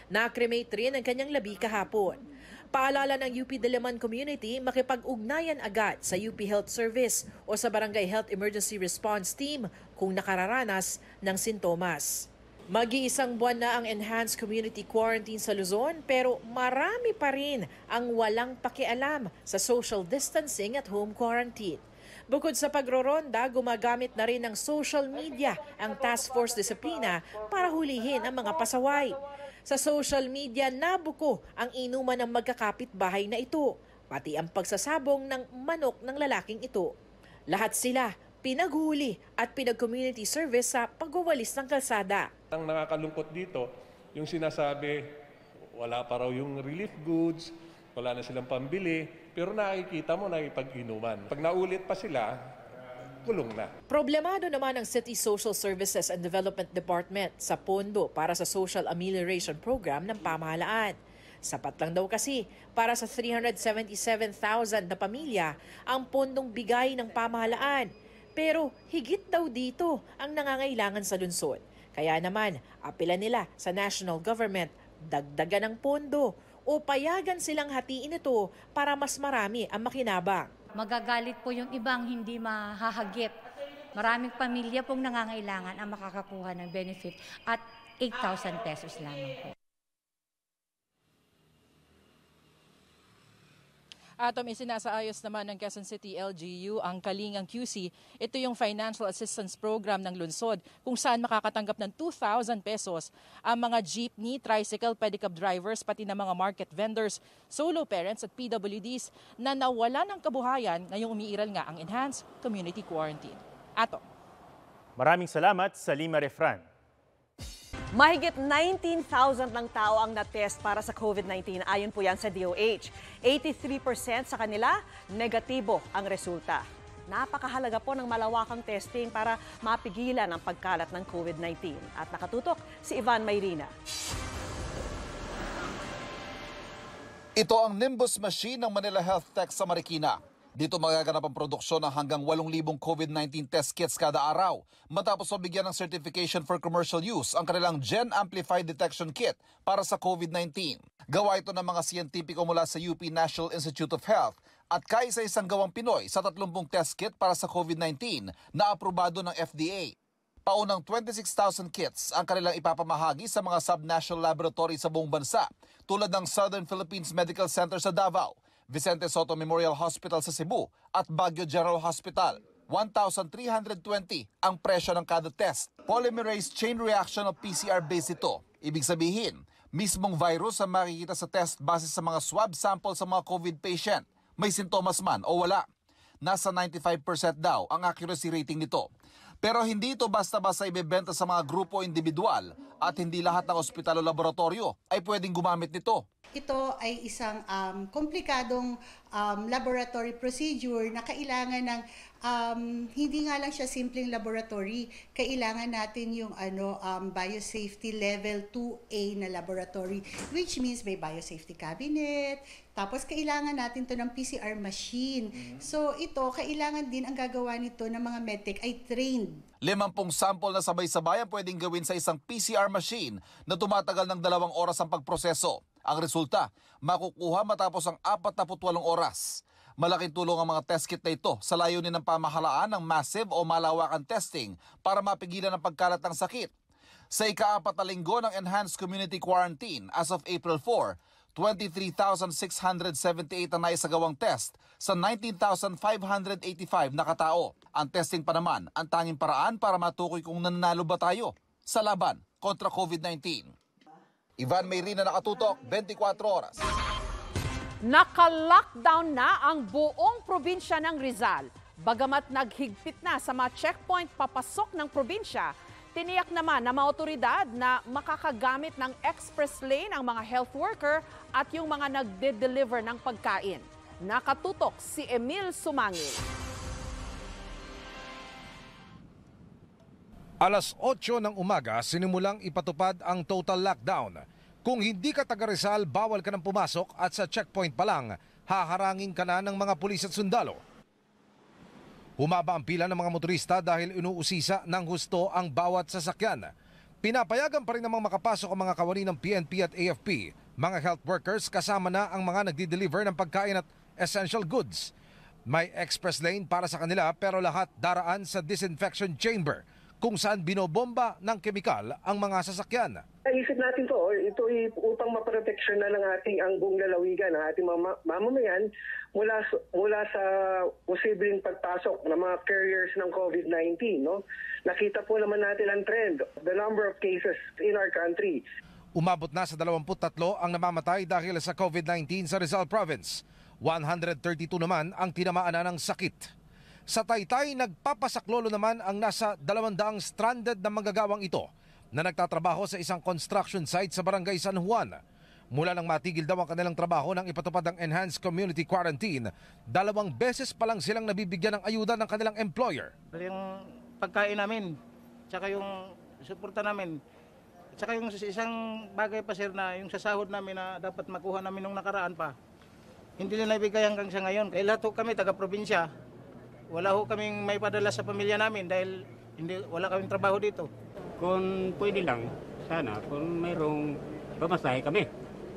Speaker 1: Na-cremate rin ang kanyang labi kahapon. Paalala ng U P Diliman community makipag-ugnayan agad sa U P Health Service o sa Barangay Health Emergency Response Team kung nakararanas ng sintomas. Mag-iisang buwan na ang enhanced community quarantine sa Luzon pero marami pa rin ang walang pakialam sa social distancing at home quarantine. Bukod sa pagroronda, gumagamit na rin ng social media ang Task Force Disiplina para hulihin ang mga pasaway. Sa social media, nabuko ang inuman ng magkakapit-bahay na ito, pati ang pagsasabong ng manok ng lalaking ito. Lahat sila pinaghuli at pinag-community service sa pagwawalis ng kalsada.
Speaker 4: Ang nakakalungkot dito, yung sinasabi, wala pa raw yung relief goods, wala na silang pambili, pero nakikita mo nakipag-inuman. Pag naulit pa sila, kulong na.
Speaker 1: Problemado naman ang City Social Services and Development Department sa pondo para sa Social Amelioration Program ng pamahalaan. Sapat lang daw kasi para sa three hundred seventy-seven thousand na pamilya ang pondong bigay ng pamahalaan. Pero higit daw dito ang nangangailangan sa lungsod. Kaya naman, apela nila sa national government, dagdagan ng pondo o payagan silang hatiin ito para mas marami ang makinabang.
Speaker 13: Magagalit po yung ibang hindi mahahagip. Maraming pamilya pong nangangailangan ang makakakuha ng benefit at eight thousand pesos lamang po.
Speaker 11: Atom, isinasaayos naman ng Quezon City L G U ang Kalingang Q C. Ito yung Financial Assistance Program ng lungsod kung saan makakatanggap ng two thousand pesos ang mga jeepney, tricycle, pedicab drivers, pati na mga market vendors, solo parents at P W Ds na nawala ng kabuhayan ngayong umiiral nga ang Enhanced Community Quarantine. Atom.
Speaker 2: Maraming salamat sa Lima Refran.
Speaker 19: Mahigit nineteen thousand ng tao ang na-test para sa COVID nineteen ayon po yan sa D O H. eighty-three percent sa kanila, negatibo ang resulta. Napakahalaga po ng malawakang testing para mapigilan ang pagkalat ng COVID nineteen. At nakatutok si Ivan Mayrina.
Speaker 14: Ito ang Nimbus machine ng Manila Health Tech sa Marikina. Dito magaganap ang produksyon ng hanggang walong libong COVID nineteen test kits kada araw matapos mabigyan ng certification for commercial use ang kanilang Gen Amplified Detection Kit para sa COVID nineteen. Gawa ito ng mga siyentipiko mula sa U P National Institute of Health at kaisa-isang gawang Pinoy sa tatlumpung test kit para sa COVID nineteen na aprobado ng F D A. Paunang twenty-six thousand kits ang kanilang ipapamahagi sa mga sub-national laboratory sa buong bansa tulad ng Southern Philippines Medical Center sa Davao, Vicente Soto Memorial Hospital sa Cebu at Baguio General Hospital. one thousand three hundred twenty ang presyo ng kada test. Polymerase chain reaction o P C R-based ito. Ibig sabihin, mismong virus ang makikita sa test base sa mga swab sample sa mga COVID patient. May sintomas man o wala. Nasa ninety-five percent daw ang accuracy rating nito. Pero hindi ito basta-basta ibebenta sa mga grupo o individual at hindi lahat ng ospital o laboratorio ay pwedeng gumamit nito.
Speaker 15: Ito ay isang um, komplikadong um, laboratory procedure na kailangan ng um, hindi nga lang siya simpleng laboratory, kailangan natin yung ano um, biosafety level two A na laboratory, which means may biosafety cabinet, tapos kailangan natin to ng P C R machine. So ito, kailangan din ang gagawa nito ng mga medtech ay trained.
Speaker 14: Limampung sample na sabay-sabay ang pwedeng gawin sa isang P C R machine na tumatagal ng dalawang oras ang pagproseso. Ang resulta, makukuha matapos ang apat na putwalong oras. Malaking tulong ang mga test kit na ito sa layunin ng pamahalaan ng massive o malawakan testing para mapigilan ang pagkalat ng sakit. Sa ika-apat na linggo ng Enhanced Community Quarantine as of April fourth, twenty-three thousand six hundred seventy-eight ang naisagawang test sa nineteen thousand five hundred eighty-five na katao. Ang testing pa naman ang tanging paraan para matukoy kung nananalo ba tayo sa laban kontra COVID nineteen. Ivan Mayrina, nakatutok, twenty-four oras.
Speaker 17: Naka-lockdown na ang buong probinsya ng Rizal. Bagamat naghigpit na sa mga checkpoint papasok ng probinsya, tiniyak naman ng mga otoridad na makakagamit ng express lane ang mga health worker at yung mga nagde-deliver ng pagkain. Nakatutok si Emil Sumangil.
Speaker 27: Alas otso ng umaga, sinimulang ipatupad ang total lockdown. Kung hindi ka taga Rizal, bawal ka nang pumasok at sa checkpoint pa lang, haharangin ka na ng mga pulis at sundalo. Humaba ang pila ng mga motorista dahil inuusisa ng husto ang bawat sasakyan. Pinapayagan pa rin namang makapasok ang mga kawani ng P N P at A F P, mga health workers kasama na ang mga nagdi-deliver ng pagkain at essential goods. May express lane para sa kanila pero lahat daraan sa disinfection chamber kung saan binobomba ng kemikal ang mga sasakyan.
Speaker 5: Naisip natin to, ito ay upang maproteksyon na ng ating ang buong lalawigan, ng ating mga mamamayan mula, mula sa posibleng pagpasok ng mga carriers ng COVID nineteen. No? Nakita po naman natin ang trend, the number of cases in our country.
Speaker 27: Umabot na sa dalawampu't tatlo ang namamatay dahil sa COVID nineteen sa Rizal Province. one hundred thirty-two naman ang tinamaan na ng sakit. Sa Taytay, nagpapasaklolo naman ang nasa dalawandaang stranded na manggagawang ito na nagtatrabaho sa isang construction site sa Barangay San Juan. Mula nang matigil daw ang kanilang trabaho ng ipatupad ng Enhanced Community Quarantine, dalawang beses pa lang silang nabibigyan ng ayuda ng kanilang employer.
Speaker 16: Yung pagkain namin, tsaka yung suporta namin, tsaka yung isang bagay pa sir na yung sasahod namin na dapat makuha namin nung nakaraan pa, hindi nila ibigay hanggang sa ngayon. Kaya lahat kami taga-probinsya, wala ho kaming may padala sa pamilya namin dahil hindi, wala kaming trabaho dito.
Speaker 18: Kung pwede lang, sana, kung mayroong pamasahe kami.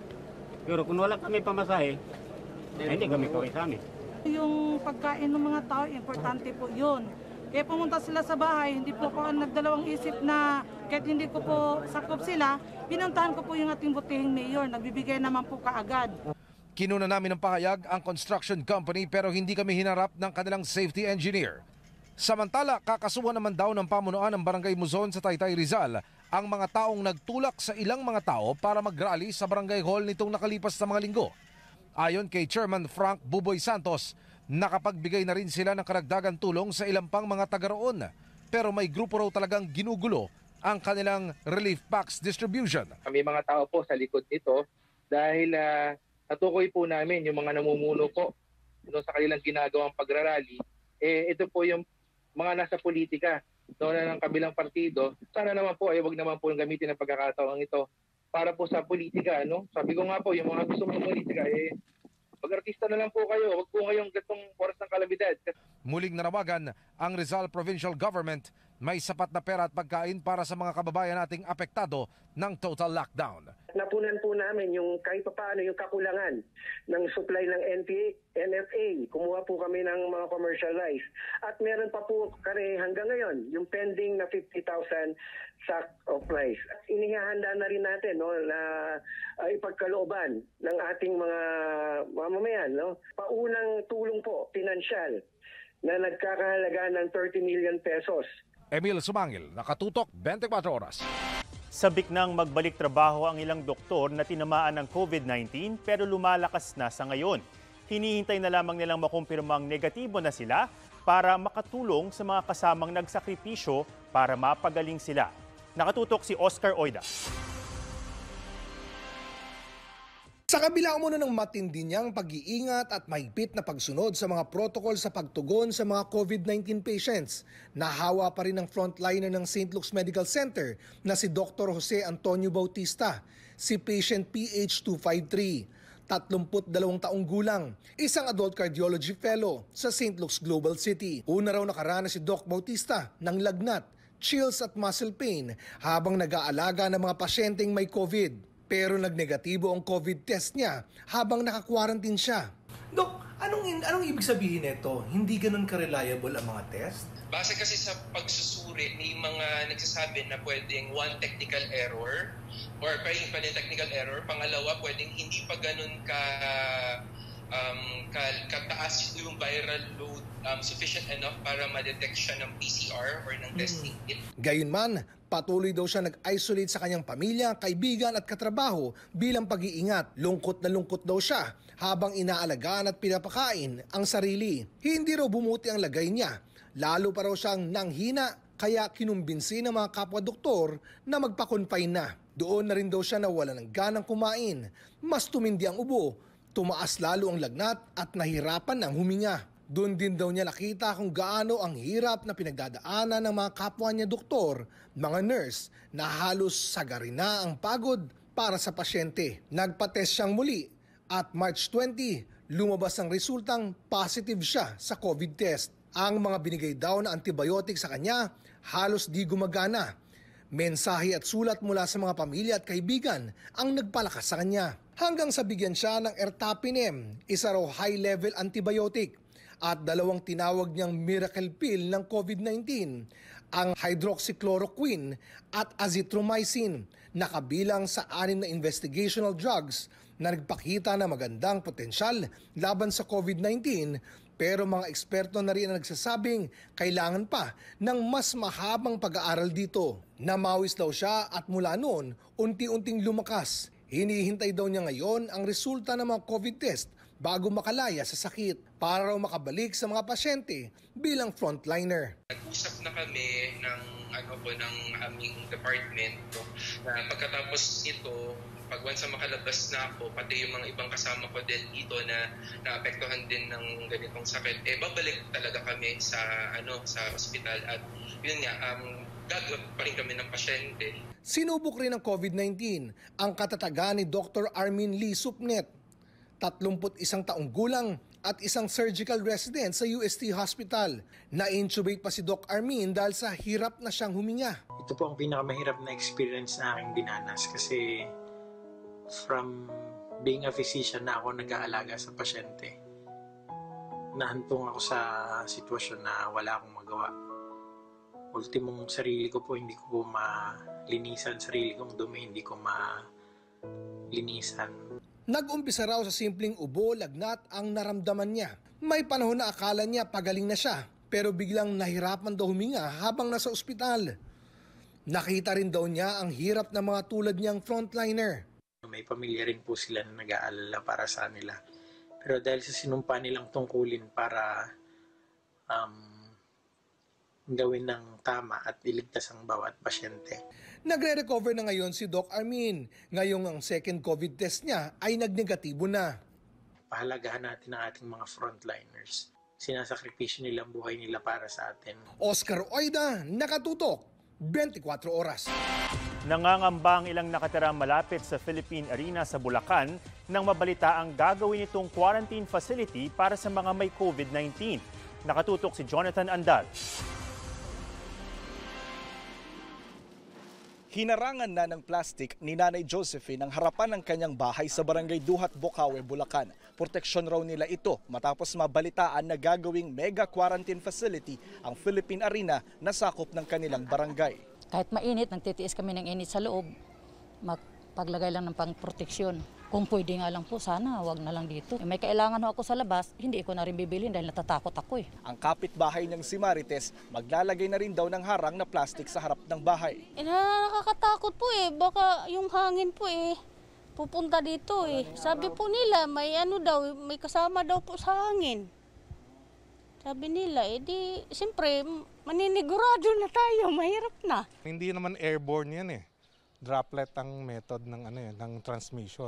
Speaker 18: Pero kung wala kami pamasahe, hindi kami kaway sa amin.
Speaker 20: Yung pagkain ng mga tao, importante po yun. Kaya pumunta sila sa bahay, hindi po ako nagdalawang isip na kahit hindi ko po sakop sila, pinuntahan ko po yung ating butihing mayor, nagbibigay naman po kaagad.
Speaker 27: Kinuna namin ng pahayag ang construction company pero hindi kami hinarap ng kanilang safety engineer. Samantala, kakasuhan naman daw ng pamunuan ng Barangay Muzon sa Taytay Rizal ang mga taong nagtulak sa ilang mga tao para mag-rally sa barangay hall nitong nakalipas na mga linggo. Ayon kay Chairman Frank Buboy Santos, nakapagbigay na rin sila ng karagdagang tulong sa ilang pang mga taga roon. Pero may grupo raw talagang ginugulo ang kanilang relief packs distribution.
Speaker 21: May mga tao po sa likod nito dahil uh, natukoy po namin yung mga namumuno po no, sa kanilang ginagawang pagrarally. Eh, ito po yung mga nasa politika no, na ng kabilang partido. Sana naman po ay wag naman po gamitin ang pagkakataon ito para po sa politika. No? Sabi ko nga po, yung mga gusto mong politika, eh, mag-artista na lang po kayo. Huwag po ngayong gatong oras ng kalamidad.
Speaker 27: Muling nanawagan ang Rizal Provincial Government may sapat na pera at pagkain para sa mga kababayan nating apektado ng total lockdown.
Speaker 5: Napunan po namin yung kahit paano yung kakulangan ng supply ng N P A, N F A. Kumuha po kami ng mga commercial rice. At meron pa po kami hanggang ngayon yung pending na fifty thousand sack of rice. At inihahanda na rin natin no, na uh, ipagkalooban ng ating mga mamamayan. No? Paunang tulong po, pinansyal, na nagkakahalaga ng thirty million pesos.
Speaker 27: Emil Sumangil, Nakatutok, twenty-four oras.
Speaker 2: Sabik nang magbalik trabaho ang ilang doktor na tinamaan ng COVID nineteen pero lumalakas na sa ngayon. Hinihintay na lamang nilang makumpirmang negatibo na sila para makatulong sa mga kasamang nagsakripisyo para mapagaling sila. Nakatutok si Oscar Oida.
Speaker 27: Sa kabila umano ng matindi niyang pag-iingat at mahigpit na pagsunod sa mga protocol sa pagtugon sa mga COVID nineteen patients, nahawa pa rin ng frontliner ng Saint Luke's Medical Center na si Doctor Jose Antonio Bautista, si patient P H two five three, tatlumput dalawang taong gulang, isang adult cardiology fellow sa Saint Luke's Global City. Una raw nakaranas si Doc Bautista ng lagnat, chills at muscle pain habang nag-aalaga ng mga pasyenteng may COVID. Pero nagnegatibo ang COVID test niya habang naka-quarantine siya.
Speaker 22: Dok, anong, anong ibig sabihin nito? Hindi ganun ka-reliable ang mga test?
Speaker 23: Base kasi sa pagsusuri, may mga nagsasabi na pwedeng one technical error or pwedeng pa technical error. Pangalawa, pwedeng hindi pa ganun ka, um, ka, kataas yung viral load um, sufficient enough para ma-detect siya ng P C R or ng testing kit.
Speaker 27: Gayunman, patuloy daw siya nag-isolate sa kanyang pamilya, kaibigan at katrabaho bilang pag-iingat. Lungkot na lungkot daw siya habang inaalagaan at pinapakain ang sarili. Hindi raw bumuti ang lagay niya. Lalo pa raw siyang nanghina kaya kinumbinsi ng mga kapwa-doktor na magpa-confine na. Doon na rin daw siya nawala ng ganang kumain. Mas tumindi ang ubo, tumaas lalo ang lagnat at nahirapan ng huminga. Doon din daw niya nakita kung gaano ang hirap na pinagdadaanan ng mga kapwa niya doktor, mga nurse, na halos sagari na ang pagod para sa pasyente. Nagpa-test siyang muli at March twentieth, lumabas ang resultang positive siya sa COVID test. Ang mga binigay daw na antibiotic sa kanya halos di gumagana. Mensahe at sulat mula sa mga pamilya at kaibigan ang nagpalakas sa kanya. Hanggang sa bigyan siya ng ertapenem, isa raw high-level antibiotic, at dalawang tinawag niyang miracle pill ng COVID nineteen, ang hydroxychloroquine at azithromycin, na kabilang sa anim na investigational drugs na nagpakita na magandang potensyal laban sa COVID nineteen. Pero mga eksperto na rin ang nagsasabing kailangan pa ng mas mahabang pag-aaral dito. Namawis daw siya at mula noon, unti-unting lumakas. Hinihintay daw niya ngayon ang resulta ng mga COVID test bago makalaya sa sakit para raw makabalik sa mga pasyente bilang frontliner.
Speaker 23: Nag-usap na kami ng ano po ng aming department no, na pagkatapos nito, pag once na makalabas na ako, pati yung mga ibang kasama ko din dito na naapektuhan din ng ganitong sakit, eh babalik talaga kami sa ano sa ospital at yun nga, um, gagawin pa rin kami ng pasyente.
Speaker 27: Sinubok rin ng COVID nineteen ang katatagan ni Doctor Armin Lee Supnet, tatlumput isang taong gulang at isang surgical resident sa U S T Hospital. Na-intubate pa si Doc Armin dahil sa hirap na siyang huminga.
Speaker 3: Ito po ang pinakamahirap na experience na aking dinanas kasi from being a physician na ako nag-aalaga sa pasyente, nahantong ako sa sitwasyon na wala akong magawa. Ultimong sarili ko po, hindi ko po malinisan, sarili kong dumi, hindi ko malinisan.
Speaker 27: Nag-umpisa raw sa simpleng ubo, lagnat ang naramdaman niya. May panahon na akala niya pagaling na siya, pero biglang nahirapan daw huminga habang nasa ospital. Nakita rin daw niya ang hirap ng mga tulad niyang frontliner.
Speaker 3: May pamilya rin po sila na nag-aalala para sa nila. Pero dahil sa sinumpa nilang tungkulin para um, gawin ng tama at iligtas ang bawat pasyente.
Speaker 27: Nagre-recover na ngayon si Doc Armin. Ngayong ang second COVID test niya ay nagnegatibo na.
Speaker 3: Pahalagahan natin ang ating mga frontliners. Sinasakripisyo nila ang buhay nila para sa atin.
Speaker 27: Oscar Oida, Nakatutok, twenty-four oras.
Speaker 2: Nangangamba ang ilang nakatira malapit sa Philippine Arena sa Bulacan nang mabalita ang gagawin itong quarantine facility para sa mga may COVID nineteen. Nakatutok si Jonathan Andal.
Speaker 6: Hinarangan na ng plastic ni Nanay Josephine ang harapan ng kanyang bahay sa Barangay Duhat, Bocaue, Bulacan. Proteksyon raw nila ito matapos mabalitaan na gagawing mega quarantine facility ang Philippine Arena na sakop ng kanilang barangay.
Speaker 8: Kahit mainit, nagtitiis kami ng init sa loob, magpaglagay lang ng pang-proteksyon. Kung pwede nga lang po, sana wag na lang dito. May kailangan ho ako sa labas, hindi ko na rin bibilin dahil natatakot ako eh.
Speaker 6: Ang kapitbahay ng si Marites, maglalagay na rin daw ng harang na plastic sa harap ng bahay.
Speaker 9: Eh, nakakatakot po eh, baka yung hangin po eh, pupunta dito eh. Sabi po nila, may ano daw, may kasama daw po sa hangin. Sabi nila, eh di, siyempre, maninigurado na tayo, mahirap na.
Speaker 10: Hindi naman airborne yan eh. Droplet ang method ng ano yan, ng transmission.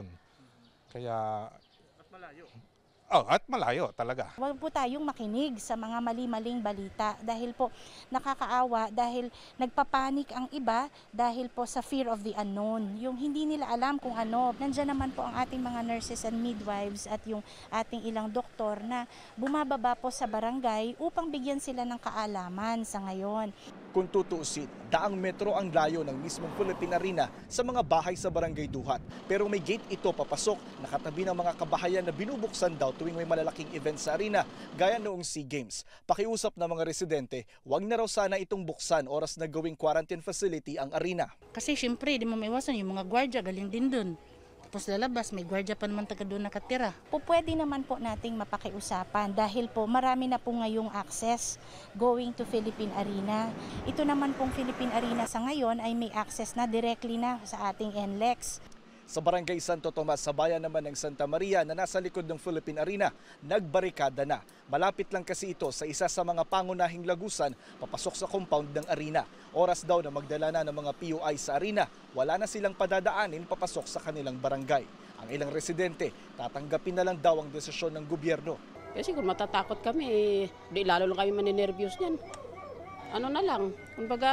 Speaker 10: Kaya at malayo. Oh, at malayo talaga.
Speaker 24: Huwag po tayong makinig sa mga mali-maling balita dahil po nakakaawa, dahil nagpapanik ang iba dahil po sa fear of the unknown. Yung hindi nila alam kung ano. Nandiyan naman po ang ating mga nurses and midwives at yung ating ilang doktor na bumababa po sa barangay upang bigyan sila ng kaalaman sa ngayon.
Speaker 6: Kung tutuusin, daang metro ang layo ng mismong Philippine Arena sa mga bahay sa Barangay Duhat. Pero may gate ito papasok, nakatabi ng mga kabahayan na binubuksan daw tuwing may malalaking event sa arena, gaya noong SEA Games. Pakiusap ng mga residente, huwag na raw sana itong buksan oras na gawing quarantine facility ang arena.
Speaker 24: Kasi syempre, di mo maiwasan yung mga gwardiya, galing din dun. Tapos lalabas, may gwardiya pa naman taga doon nakatira. Po pwede naman po nating mapakiusapan dahil po marami na po ngayong access going to Philippine Arena. Ito naman pong Philippine Arena sa ngayon ay may access na directly na sa ating N L E X.
Speaker 6: Sa Barangay Santo Tomas sa bayan naman ng Santa Maria na nasa likod ng Philippine Arena, nagbarikada na. Malapit lang kasi ito sa isa sa mga pangunahing lagusan papasok sa compound ng arena. Oras daw na magdala na ng mga P U I sa arena, wala na silang padadaanin papasok sa kanilang barangay. Ang ilang residente, tatanggapin na lang daw ang desisyon ng gobyerno.
Speaker 25: Kasi kung matatakot kami, eh, di lalo lang kami maninervyos niyan. Ano na lang, kumbaga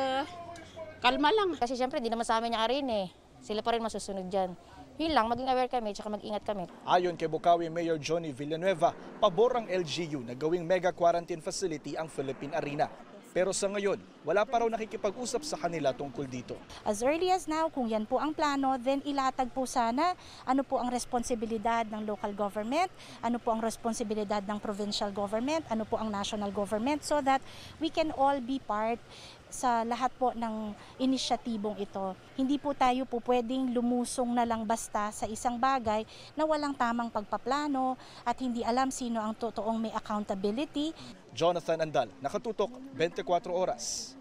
Speaker 25: kalma lang.
Speaker 9: Kasi siyempre di naman sa amin yung arena eh. Sila pa rin masusunod dyan. Yun lang, maging aware kami at mag-ingat kami.
Speaker 6: Ayon kay Bocaue Mayor Johnny Villanueva, pabor ang L G U na gawing mega quarantine facility ang Philippine Arena. Pero sa ngayon, wala pa raw nakikipag-usap sa kanila tungkol dito.
Speaker 24: As early as now, kung yan po ang plano, then ilatag po sana ano po ang responsibilidad ng local government, ano po ang responsibilidad ng provincial government, ano po ang national government, so that we can all be part sa lahat po ng inisyatibong ito. Hindi po tayo po pwedeng lumusong na lang basta sa isang bagay na walang tamang pagpaplano at hindi alam sino ang totoong may accountability.
Speaker 6: Jonathan Andal, Nakatutok, twenty-four oras.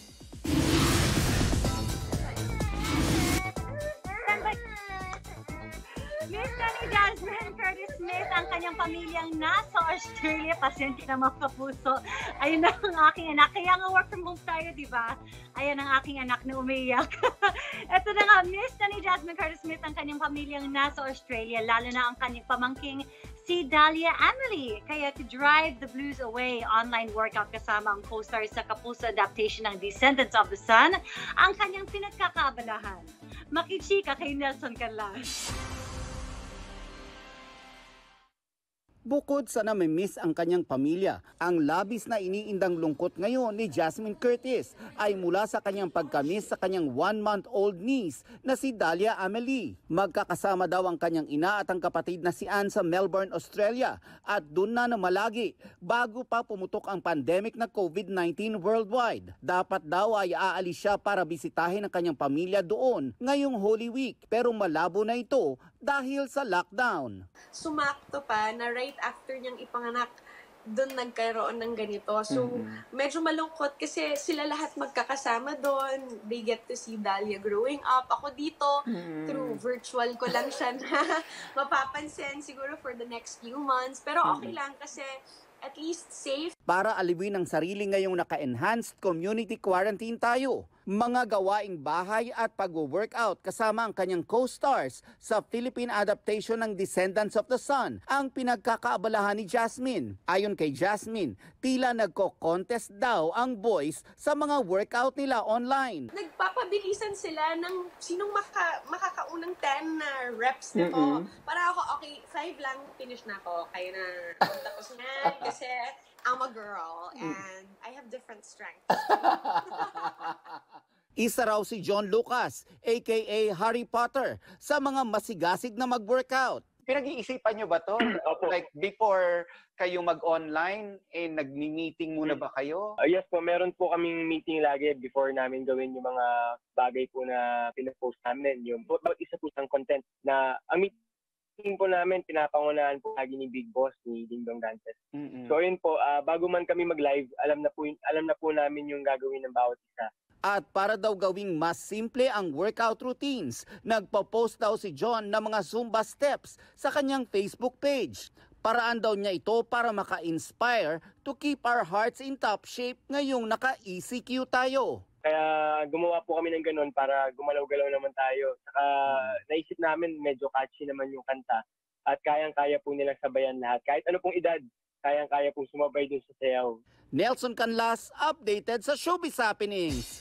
Speaker 1: Miss Nani Jasmine Curtis Smith, ang kanyang pamilyang nasa Australia. Pasensya na mga kapuso. Ayun na ang aking anak. Kaya nga work from home tayo, di ba? Ayan ang aking anak na umiiyak. Ito na nga, Miss Nani Jasmine Curtis Smith, ang kanyang pamilyang nasa Australia. Lalo na ang kanyang pamangking si Dahlia Emily. Kaya to drive the blues away, online workout kasama ang co-star sa Kapuso adaptation ng Descendants of the Sun, ang kanyang pinagkakaabalahan. Makichika kay Nelson Canlas.
Speaker 4: Bukod sa namimiss ang kanyang pamilya, ang labis na iniindang lungkot ngayon ni Jasmine Curtis ay mula sa kanyang pagkamiss sa kanyang one-month-old niece na si Dahlia Emily. Magkakasama daw ang kanyang ina at ang kapatid na si Anne sa Melbourne, Australia at doon na namalagi bago pa pumutok ang pandemic na COVID nineteen worldwide. Dapat daw ay aalis siya para bisitahin ang kanyang pamilya doon ngayong Holy Week pero malabo na ito dahil sa lockdown.
Speaker 7: Sumakto pa na right after niyang ipanganak, doon nagkaroon ng ganito. So, mm-hmm. medyo malungkot kasi sila lahat magkakasama doon. They get to see Dahlia growing up. Ako dito, mm-hmm. through virtual ko lang siya na mapapansin siguro for the next few months. Pero okay mm-hmm. lang kasi at least safe.
Speaker 4: Para aliwin ang sarili ngayong naka-enhanced community quarantine tayo, mga gawaing bahay at pag-workout kasama ang kanyang co-stars sa Philippine adaptation ng Descendants of the Sun ang pinagkakaabalahan ni Jasmine. Ayon kay Jasmine, tila nagko-contest daw ang boys sa mga workout nila online.
Speaker 7: Nagpapabilisan sila ng sinong maka, makakaunang ten na reps na to. Mm-hmm. Para ako, okay, five lang, finish na ako. Kaya na tapos na kasi I'm a girl and I have different strengths.
Speaker 4: Isa raw si John Lucas, aka Harry Potter, sa mga masigasig na mag-workout.
Speaker 11: Pinag-iisipan nyo ba to? Like before kayo mag-online, eh nag-meeting muna ba kayo?
Speaker 12: Uh, yes po, meron po kaming meeting lagi before namin gawin yung mga bagay po na pinapost namin. Yung isa po ng content na ang meeting po namin, pinapangunahan po lagi ni Big Boss, ni Ding Dong Dantes. Mm-hmm. So yun po, uh, bago man kami mag-live, alam na po, alam na po namin yung gagawin ng bawat isa.
Speaker 4: At para daw gawing mas simple ang workout routines, nagpo-post daw si John ng mga Zumba steps sa kanyang Facebook page. Paraan daw niya ito para maka-inspire to keep our hearts in top shape ngayong naka-E C Q tayo.
Speaker 12: Kaya gumawa po kami ng ganun para gumalaw-galaw naman tayo. Saka naisip namin medyo catchy naman yung kanta at kayang-kaya po nilang sabayan lahat. Kahit ano pong edad, kayang-kaya pong sumabay dun sa sayaw.
Speaker 4: Nelson Canlas, updated sa Showbiz Happenings.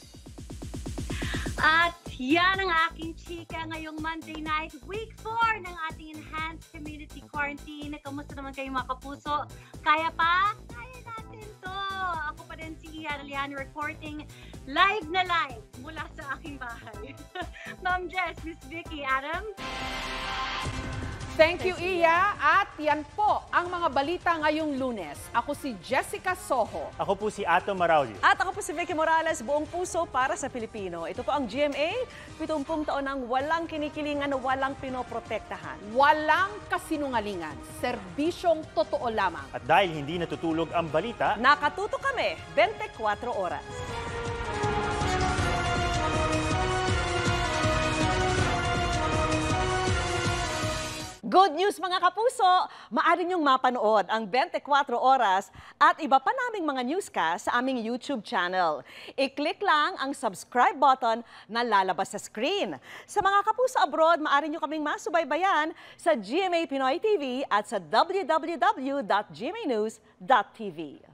Speaker 1: At yan ang aking chika ngayong Monday night, week four ng ating enhanced community quarantine. Kamusta naman kayo mga kapuso? Kaya pa? Kaya natin to! Ako pa rin si Ian Aliano reporting live na live mula sa aking bahay. Ma'am Jess, Miss Vicky, Adam.
Speaker 17: Thank you, Iya. At yan po ang mga balita ngayong Lunes. Ako si Jessica Soho.
Speaker 2: Ako po si Ato Marauli.
Speaker 19: At ako po si Vicky Morales, buong puso para sa Pilipino. Ito po ang G M A, pitungpung taon ng walang kinikilingan, walang pinoprotektahan.
Speaker 17: Walang kasinungalingan, serbisyong totoo lamang.
Speaker 2: At dahil hindi natutulog ang balita,
Speaker 19: nakatuto kami twenty-four oras. Good news mga kapuso! Maaari niyong mapanood ang twenty-four oras at iba pa naming mga newscast sa aming YouTube channel. I-click lang ang subscribe button na lalabas sa screen. Sa mga kapuso abroad, maaari niyo kaming masubaybayan sa G M A Pinoy T V at sa w w w dot g m a news dot t v.